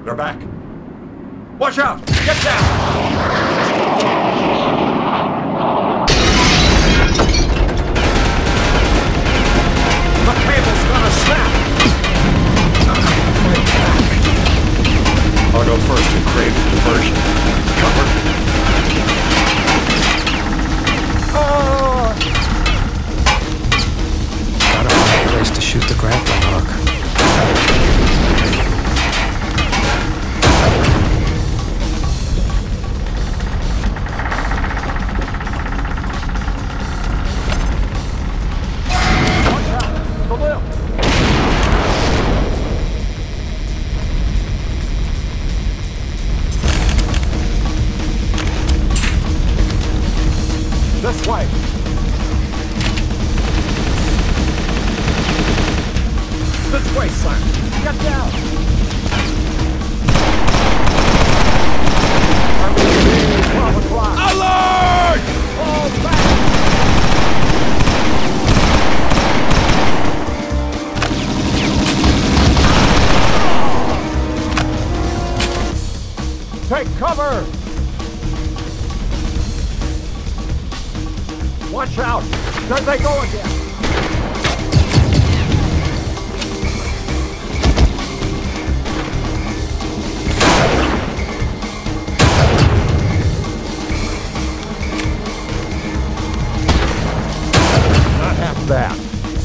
They're back. Watch out! Get down! The cable's gonna snap! I'll go first and create a diversion. Cover. Gotta find a place to shoot the grappling hook. This way! This way, son! Get down! Alert! Fall back! Take cover! Watch out! There they go again! Not half bad.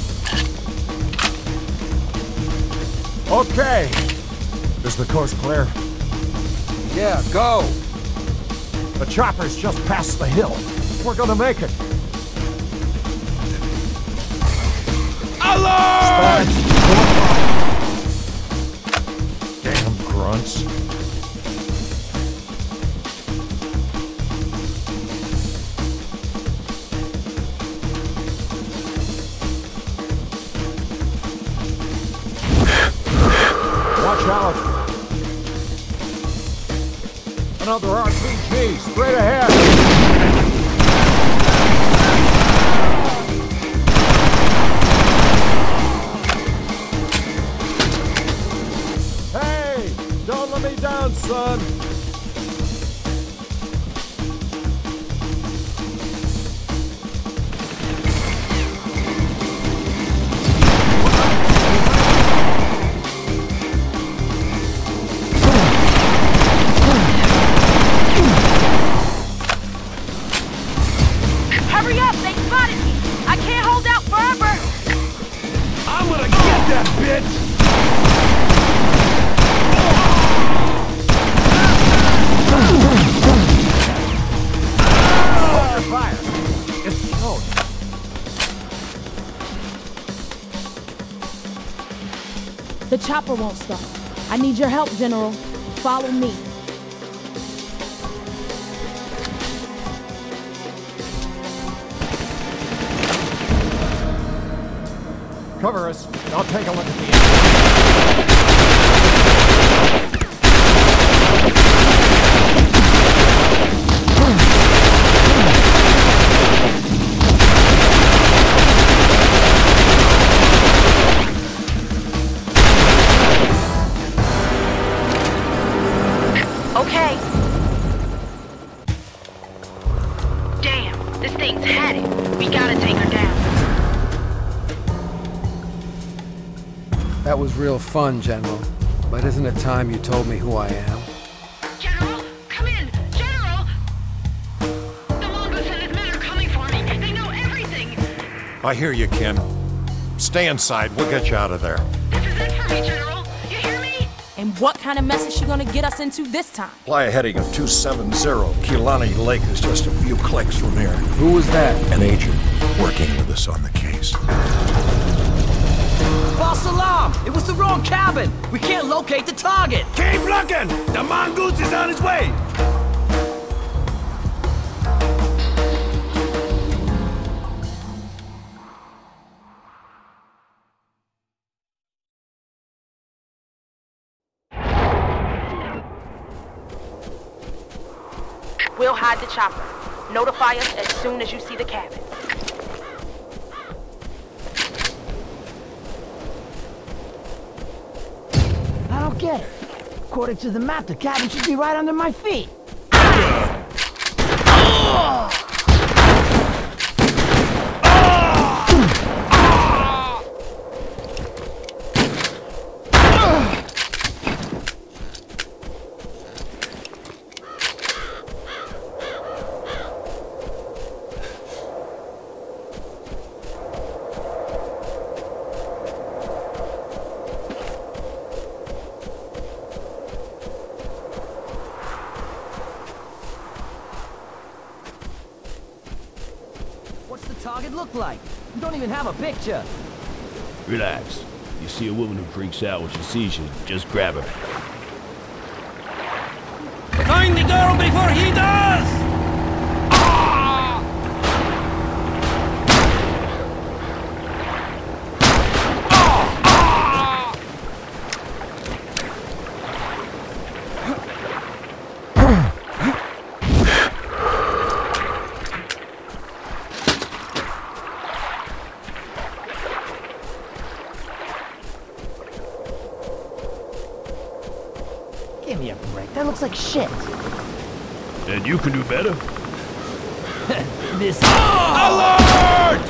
Okay! Is the coast clear? Yeah, go! The chopper's just past the hill. We're gonna make it. Alert! Damn grunts. Watch out! Another RPG straight ahead! Don't let me down, son! Hurry up! They spotted me! I can't hold out forever! I'm gonna get that bitch! Fire! It's shown. The chopper won't stop. I need your help, General. Follow me. Cover us. I'll take a look at the enemy. Okay. Damn, this thing's had it. We gotta take her down. That was real fun, General. But isn't it time you told me who I am? General, come in! General! The Mongoose and his men are coming for me. They know everything. I hear you, Ken. Stay inside. We'll get you out of there. This is it for me, General. You hear me? And what kind of mess is she gonna get us into this time? Fly a heading of 270. Kilani Lake is just a few clicks from here. Who was that? An agent working with us on the case. False alarm! It was the wrong cabin! We can't locate the target! Keep looking! The Mongoose is on his way! We'll hide the chopper. Notify us as soon as you see the cabin. I don't get it. According to the map, the cabin should be right under my feet. What's the target look like? You don't even have a picture. Relax. You see a woman who freaks out when she sees you, just grab her. Find the girl before he does! Give me a break. That looks like shit. And you can do better. This. Alert!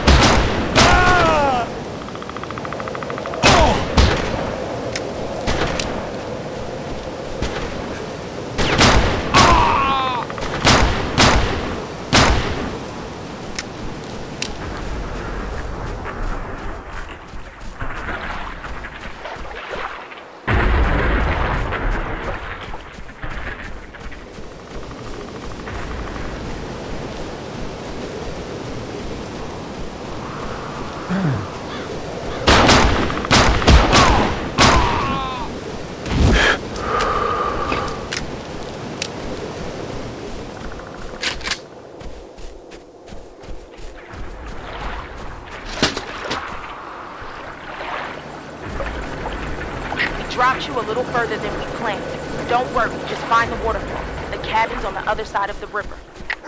Dropped you a little further than we planned. Don't worry, just find the waterfall. The cabin's on the other side of the river.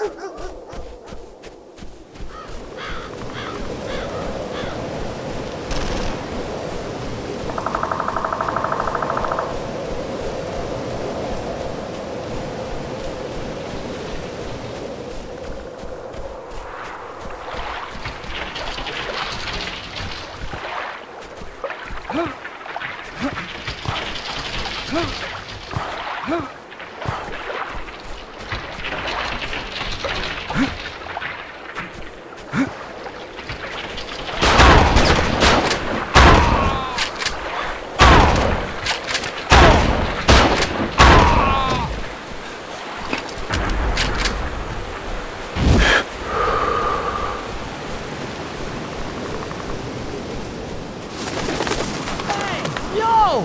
Yo!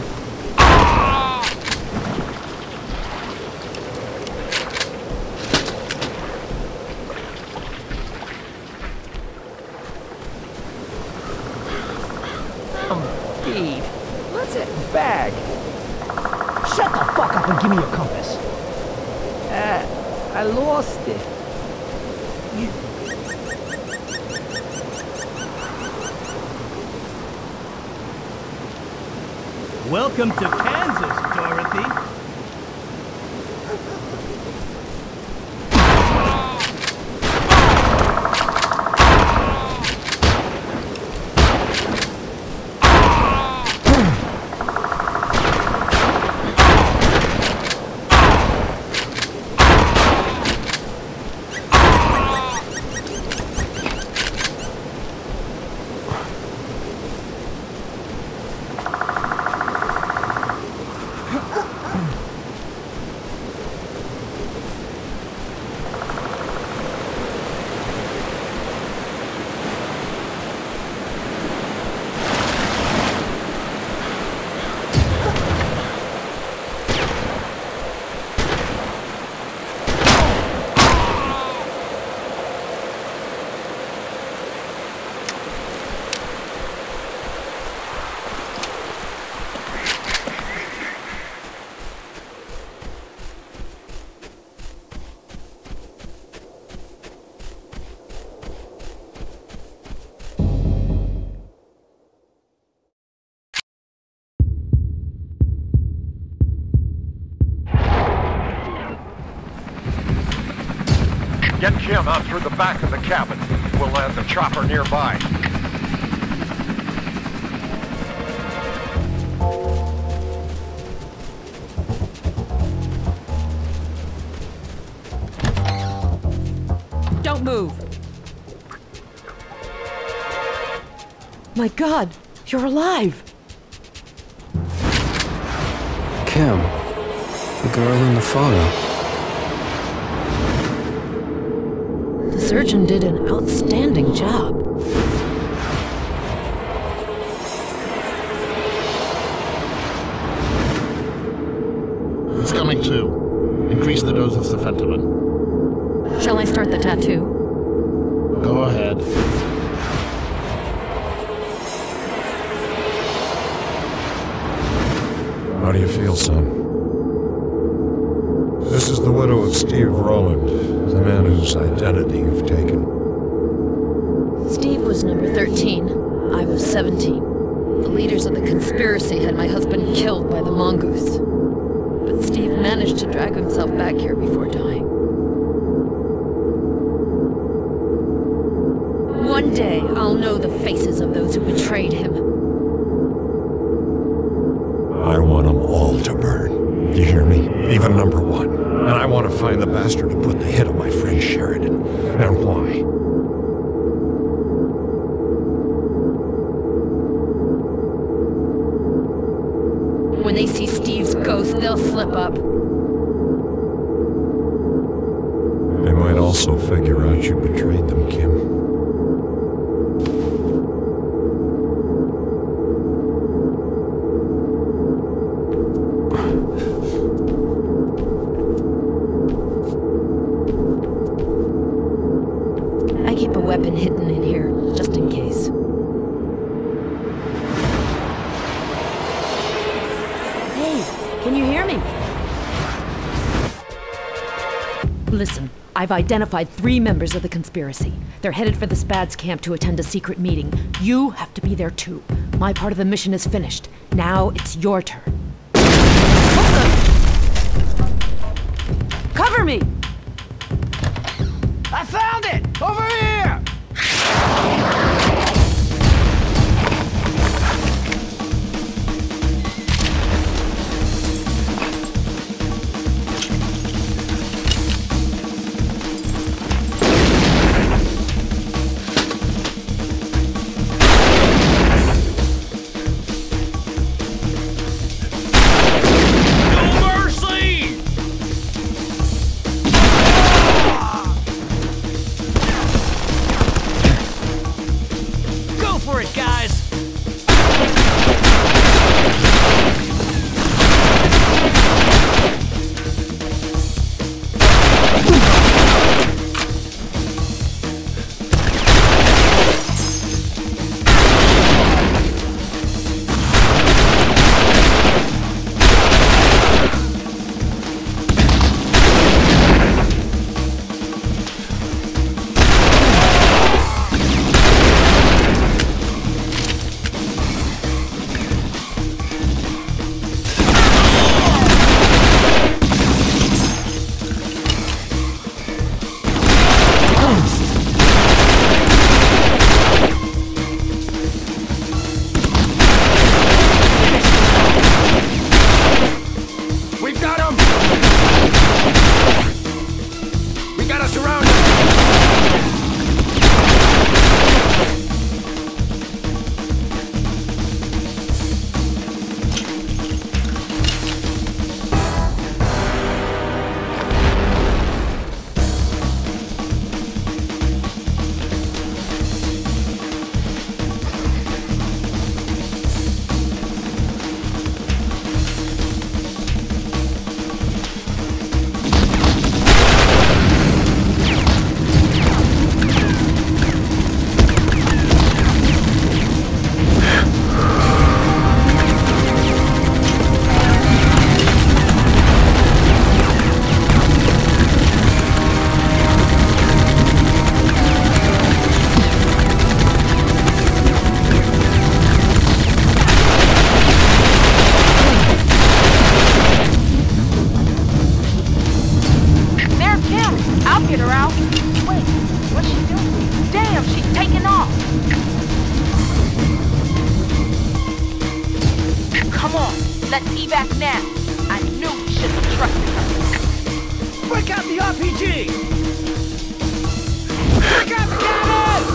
Steve, let's hit bag. Shut the fuck up and give me your compass. I lost it. Welcome to Kansas, Dorothy. Get Kim out through the back of the cabin. We'll land the chopper nearby. Don't move. My God, you're alive. Kim, the girl in the photo. The surgeon did an outstanding job. It's coming to. Increase the dose of safentamine. Shall I start the tattoo? Go ahead. How do you feel, son? This is the widow of Steve Rowland, the man whose identity you've taken. Steve was number 13. I was 17. The leaders of the conspiracy had my husband killed by the mongoose. But Steve managed to drag himself back here before dying. One day, I'll know the faces of those who betrayed him. I want them all to burn. You hear me? Even number one. And I want to find the bastard who put the hit on my friend Sheridan. And why? When they see Steve's ghost, they'll slip up. They might also figure out you betrayed them, Kim. I keep a weapon hidden in here, just in case. Hey, can you hear me? Listen, I've identified 3 members of the conspiracy. They're headed for the Spads camp to attend a secret meeting. You have to be there too. My part of the mission is finished. Now it's your turn. Cover me! I found it! Over here! Come on, let's evac now. I knew we shouldn't have trusted her. Break out the RPG! Break out the cannon!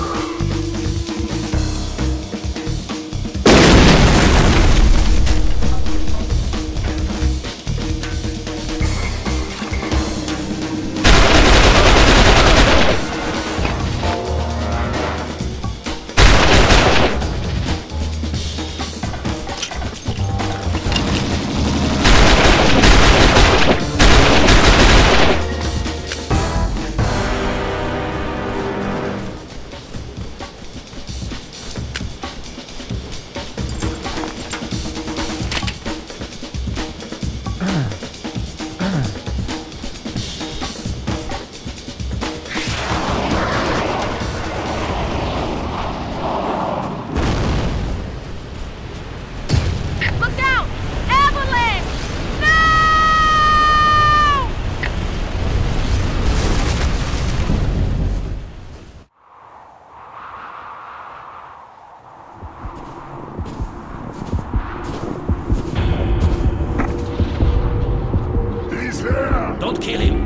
Don't kill him.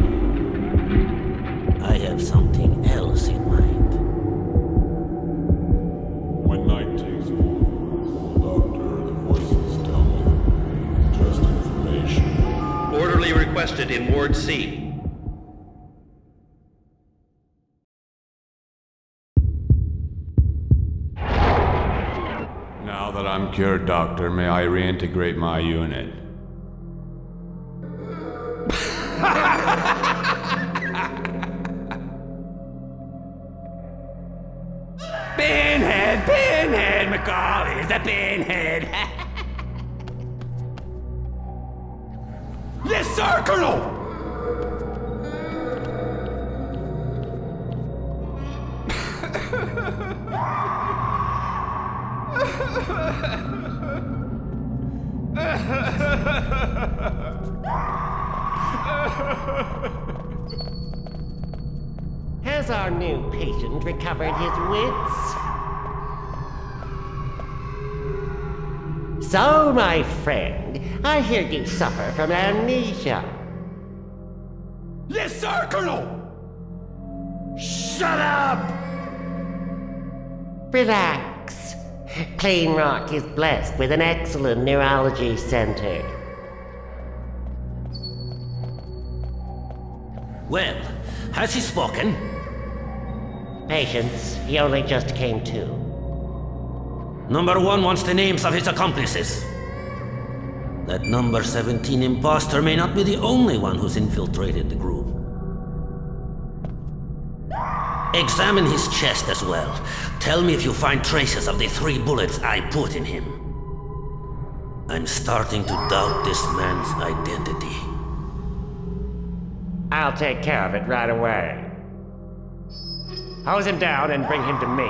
I have something else in mind. When night takes hold, Doctor, the voices tell me just information. Orderly requested in Ward C. Now that I'm cured, Doctor, may I reintegrate my unit? Pinhead, McCall is a pinhead. Yes, sir, Colonel! Has our new patient recovered his wits? So, my friend, I hear you suffer from amnesia. Yes, sir, Colonel! Shut up! Relax. Plain Rock is blessed with an excellent neurology center. Well, has he spoken? Patience, he only just came to. Number 1 wants the names of his accomplices. That number 17 imposter may not be the only one who's infiltrated the group. Examine his chest as well. Tell me if you find traces of the 3 bullets I put in him. I'm starting to doubt this man's identity. I'll take care of it right away. Hose him down and bring him to me.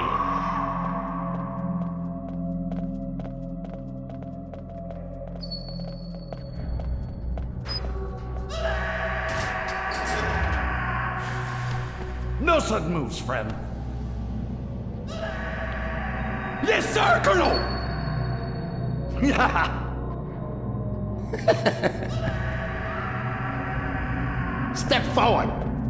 No sudden moves, friend. Yes, sir, Colonel! Step forward!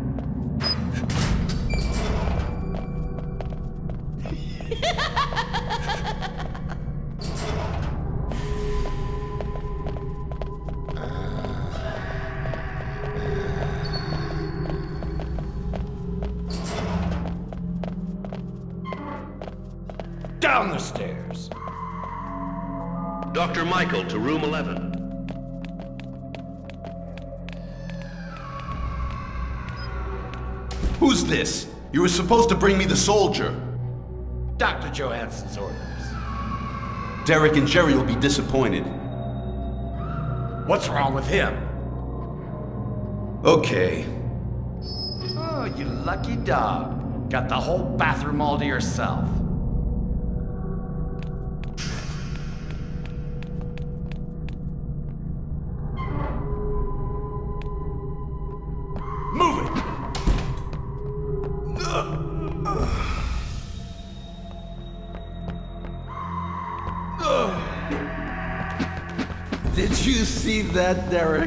Down the stairs. Dr. Michael to room 11. Who's this? You were supposed to bring me the soldier. Dr. Johansson's orders. Derek and Jerry will be disappointed. What's wrong with him? Okay. Oh, you lucky dog. Got the whole bathroom all to yourself. Move it! Did you see that, Derek?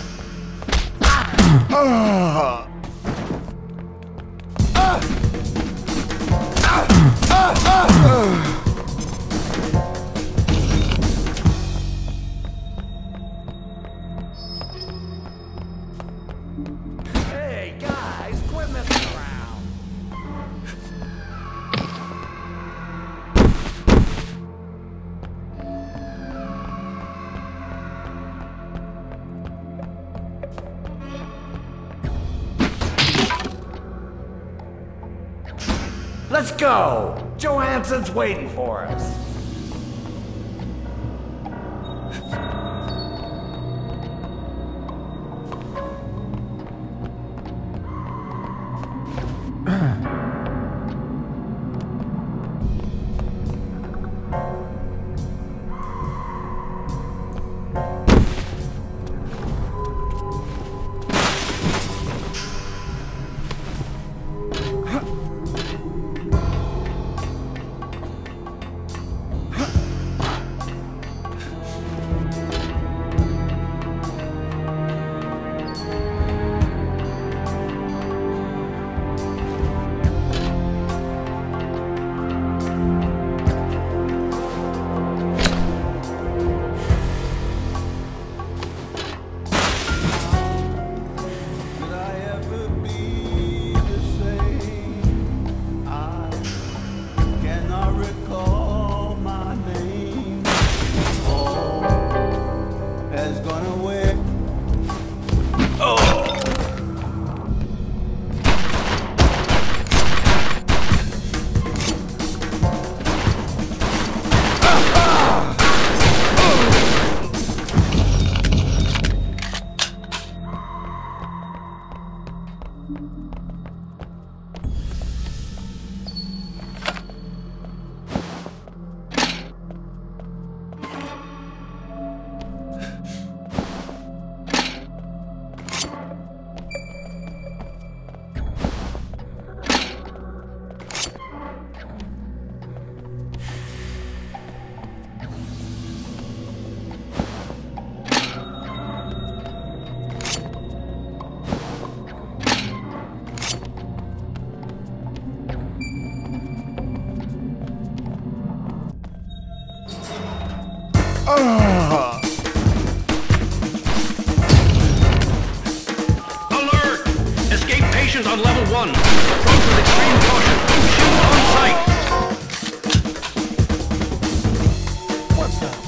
Hey, guys, quit messing around. Let's go! Johansson's waiting for us. Alert! Escape patient on level 1. Approach with extreme caution. Don't shoot on sight. What's up?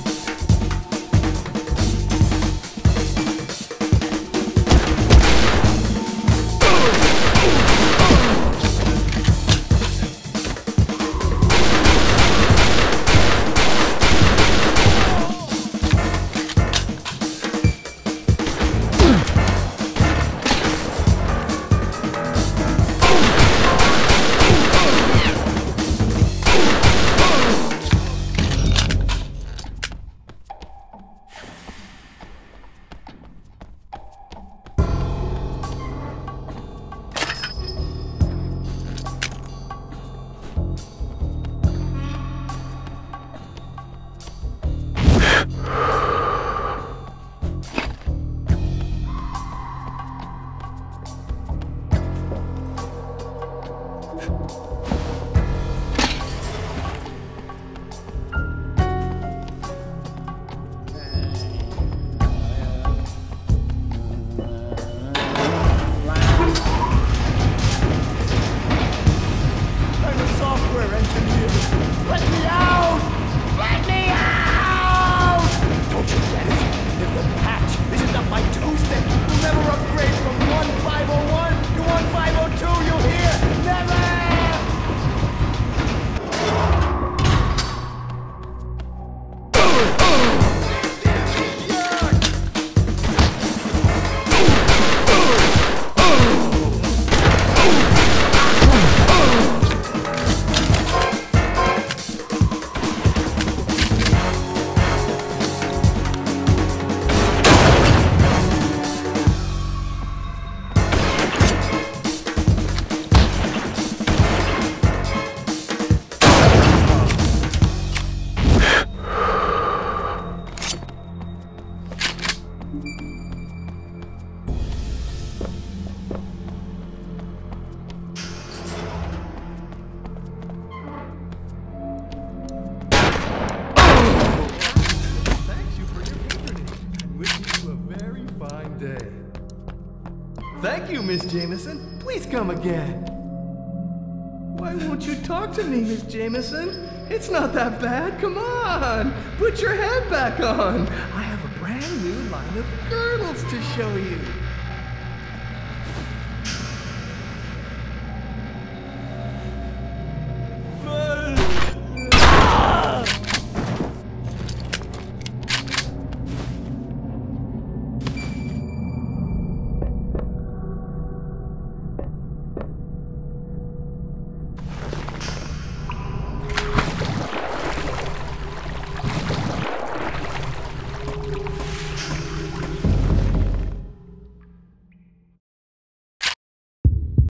Miss Jameson. Please come again. Why won't you talk to me, Miss Jameson? It's not that bad. Come on. Put your head back on. I have a brand new line of girdles to show you.